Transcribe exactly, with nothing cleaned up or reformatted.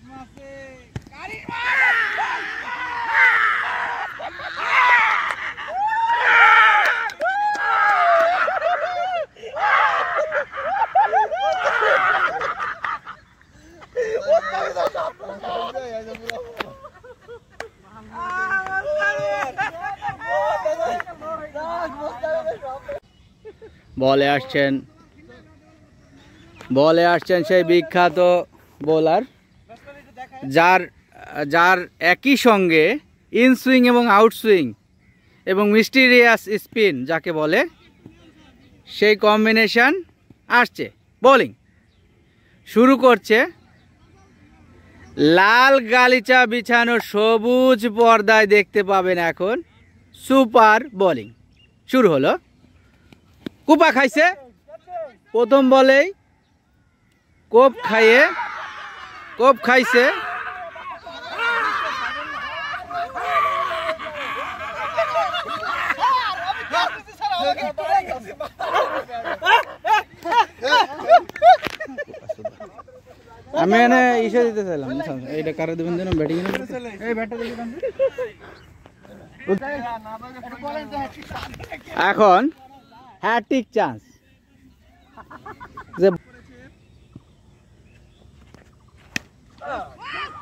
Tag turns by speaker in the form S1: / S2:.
S1: বলে আসছেন বলে আসছেন সেই বিখ্যাত বোলার, যার যার একই সঙ্গে ইন সুইং এবং আউট সুইং এবং মিস্টিরিয়াস স্পিন যাকে বলে, সেই কম্বিনেশন আসছে। বোলিং শুরু করছে, লাল গালিচা বিছানো সবুজ পর্দায় দেখতে পাবেন এখন সুপার বোলিং শুরু হলো। কুপা খাইছে প্রথম বলেই, কোপ খাইয়ে কোপ খাইছে আমি এনে ইসে দিতে চাইলাম, এইটা কারে দেবেন যেন ব্যাটিং এই ব্যাটটা দেখি। এখন হ্যাট্রিক চান্স, যে